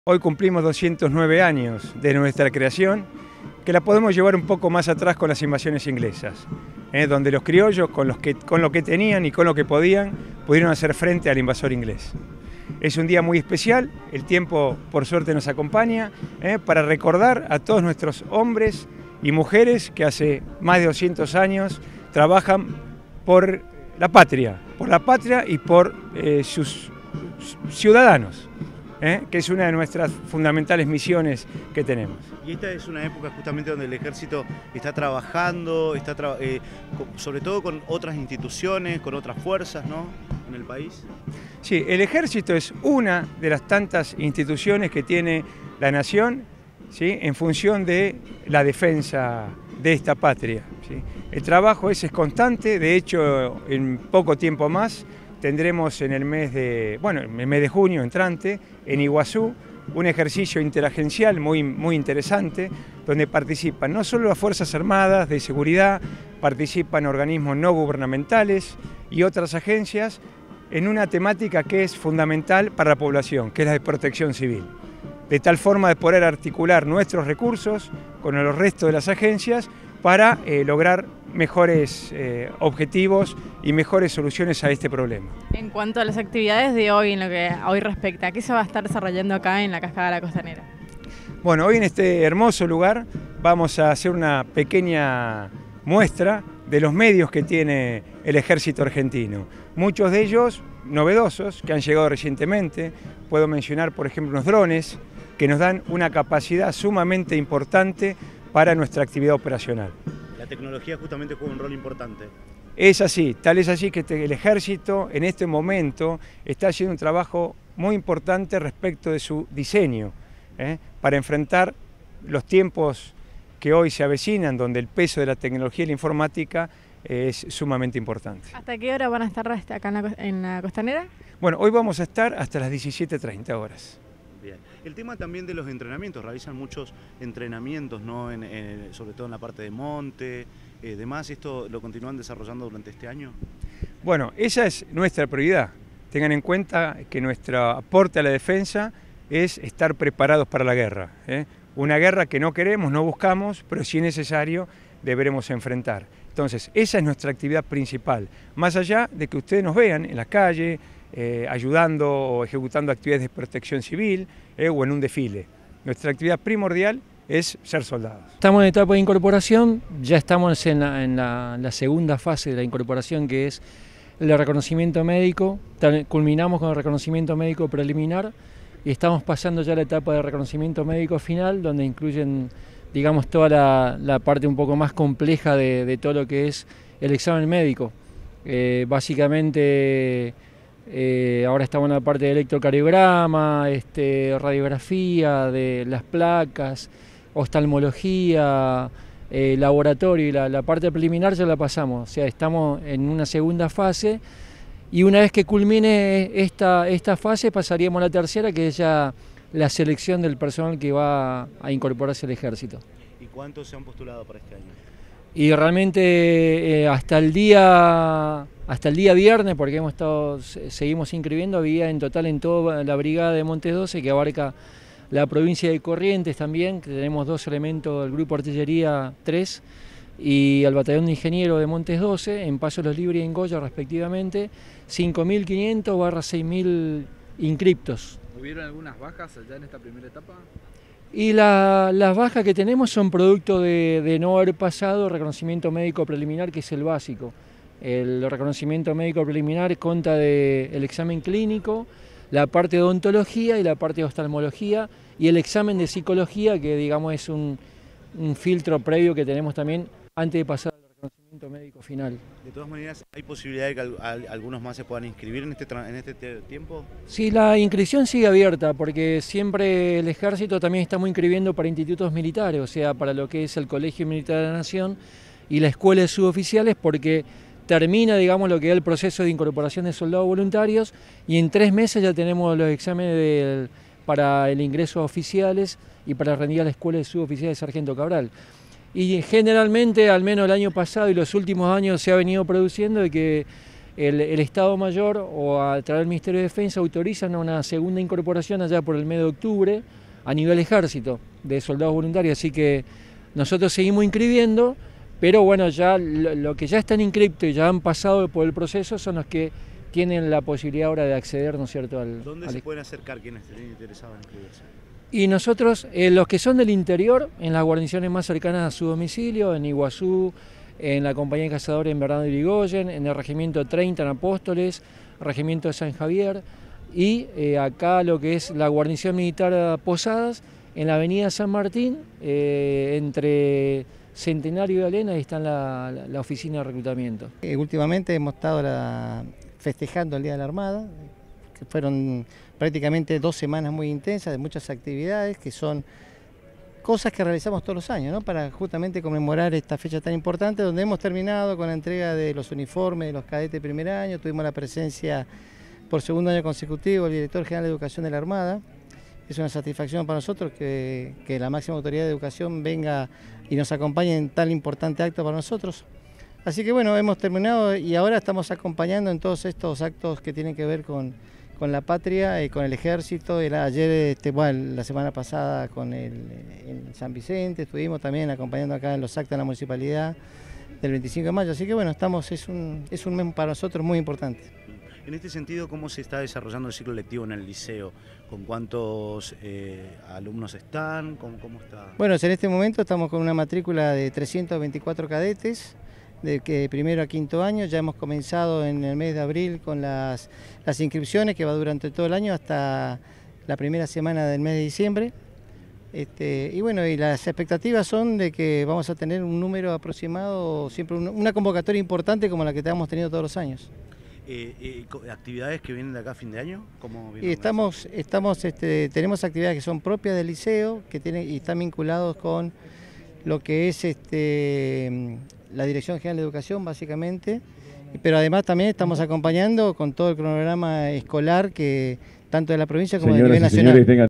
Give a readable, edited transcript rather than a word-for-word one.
Hoy cumplimos 209 años de nuestra creación, que la podemos llevar un poco más atrás con las invasiones inglesas, donde los criollos, con lo que tenían y con lo que podían, pudieron hacer frente al invasor inglés. Es un día muy especial, el tiempo por suerte nos acompaña, para recordar a todos nuestros hombres y mujeres que hace más de 200 años trabajan por la patria y por sus ciudadanos. Que es una de nuestras fundamentales misiones que tenemos. Y esta es una época justamente donde el ejército está trabajando, sobre todo con otras instituciones, con otras fuerzas, ¿no?, en el país. Sí, el ejército es una de las tantas instituciones que tiene la nación, ¿sí?, en función de la defensa de esta patria, ¿sí? El trabajo es constante, de hecho en poco tiempo más tendremos en el mes de junio entrante, en Iguazú, un ejercicio interagencial muy interesante, donde participan no solo las Fuerzas Armadas de Seguridad, participan organismos no gubernamentales y otras agencias en una temática que es fundamental para la población, que es la de protección civil. De tal forma de poder articular nuestros recursos con el resto de las agencias para lograr mejores objetivos y mejores soluciones a este problema. En cuanto a las actividades de hoy, en lo que a hoy respecta, ¿qué se va a estar desarrollando acá en la Cascada de la Costanera? Bueno, hoy en este hermoso lugar vamos a hacer una pequeña muestra de los medios que tiene el ejército argentino. Muchos de ellos novedosos, que han llegado recientemente. Puedo mencionar, por ejemplo, unos drones que nos dan una capacidad sumamente importante para nuestra actividad operacional. La tecnología justamente juega un rol importante. Es así, tal es así que el ejército en este momento está haciendo un trabajo muy importante respecto de su diseño, para enfrentar los tiempos que hoy se avecinan, donde el peso de la tecnología y la informática es sumamente importante. ¿Hasta qué hora van a estar acá en la Costanera? Bueno, hoy vamos a estar hasta las 17:30 horas. Bien. El tema también de los entrenamientos, realizan muchos entrenamientos, ¿no?, sobre todo en la parte de monte, demás. ¿Esto lo continúan desarrollando durante este año? Bueno, esa es nuestra prioridad. Tengan en cuenta que nuestro aporte a la defensa es estar preparados para la guerra. Una guerra que no queremos, no buscamos, pero si es necesario deberemos enfrentar. Entonces, esa es nuestra actividad principal, más allá de que ustedes nos vean en la calle, ayudando o ejecutando actividades de protección civil o en un desfile. Nuestra actividad primordial es ser soldados. Estamos en etapa de incorporación, ya estamos en la segunda fase de la incorporación, que es el reconocimiento médico. Culminamos con el reconocimiento médico preliminar y estamos pasando ya a la etapa de reconocimiento médico final, donde incluyen, digamos, toda la parte un poco más compleja de todo lo que es el examen médico. Básicamente ahora estamos en la parte de electrocardiograma, radiografía de las placas, oftalmología, laboratorio, y la parte preliminar ya la pasamos. O sea, estamos en una segunda fase y una vez que culmine esta fase pasaríamos a la tercera, que es ya la selección del personal que va a incorporarse al ejército. ¿Y cuántos se han postulado para este año? Y realmente hasta el día viernes, porque seguimos inscribiendo, había en total en toda la brigada de Montes 12, que abarca la provincia de Corrientes también, que tenemos 2 elementos del Grupo Artillería 3 y al Batallón de Ingenieros de Montes 12, en Paso Los Libres y en Goya respectivamente, 5.500 / 6.000 inscriptos. ¿Hubieron algunas bajas allá en esta primera etapa? Y las bajas que tenemos son producto de no haber pasado el reconocimiento médico preliminar, que es el básico. El reconocimiento médico preliminar consta del examen clínico, la parte de odontología y la parte de oftalmología, y el examen de psicología, que digamos es un filtro previo que tenemos también antes de pasar al reconocimiento médico final. De todas maneras, ¿hay posibilidad de que algunos más se puedan inscribir en este tiempo? Sí, la inscripción sigue abierta, porque siempre el ejército también estamos inscribiendo para institutos militares, o sea, para lo que es el Colegio Militar de la Nación y la Escuela de Suboficiales, porque termina, digamos, lo que es el proceso de incorporación de soldados voluntarios y en 3 meses ya tenemos los exámenes para el ingreso a oficiales y para rendir a la Escuela de Suboficiales Sargento Cabral. Y generalmente, al menos el año pasado y los últimos años, se ha venido produciendo de que el Estado Mayor o a través del Ministerio de Defensa autorizan una segunda incorporación allá por el mes de octubre a nivel ejército de soldados voluntarios, así que nosotros seguimos inscribiendo, pero bueno, ya lo que ya están inscriptos y ya han pasado por el proceso son los que tienen la posibilidad ahora de acceder, ¿no es cierto?, ¿Dónde se pueden acercar quienes estén interesados en inscribirse? Y nosotros, los que son del interior, en las guarniciones más cercanas a su domicilio, en Iguazú, en la compañía de cazadores en Bernardo de Irigoyen, en el regimiento 30 en Apóstoles, regimiento de San Javier, y acá lo que es la guarnición militar Posadas, en la avenida San Martín, entre Centenario y Alena, ahí está la oficina de reclutamiento. Últimamente hemos estado festejando el Día de la Armada, que fueron prácticamente 2 semanas muy intensas de muchas actividades, que son cosas que realizamos todos los años, ¿no?, para justamente conmemorar esta fecha tan importante, donde hemos terminado con la entrega de los uniformes de los cadetes de primer año. Tuvimos la presencia por 2.º año consecutivo del director general de Educación de la Armada. Es una satisfacción para nosotros que la máxima autoridad de educación venga y nos acompañe en tan importante acto para nosotros. Así que bueno, hemos terminado y ahora estamos acompañando en todos estos actos que tienen que ver con la patria, con el ejército. Ayer, la semana pasada en San Vicente, estuvimos también acompañando acá en los actos de la municipalidad del 25 de mayo. Así que bueno, es un mes para nosotros muy importante. En este sentido, ¿cómo se está desarrollando el ciclo lectivo en el liceo? ¿Con cuántos alumnos están? ¿Cómo está? Bueno, en este momento estamos con una matrícula de 324 cadetes, de primero a 5.º año. Ya hemos comenzado en el mes de abril con las inscripciones, que va durante todo el año hasta la primera semana del mes de diciembre. Y bueno, y las expectativas son de que vamos a tener un número aproximado, siempre una convocatoria importante como la que hemos tenido todos los años. ¿Actividades que vienen de acá a fin de año? Y tenemos actividades que son propias del liceo, y están vinculados con lo que es la Dirección General de Educación, básicamente, pero además también estamos acompañando con todo el cronograma escolar, que tanto de la provincia como de nivel nacional.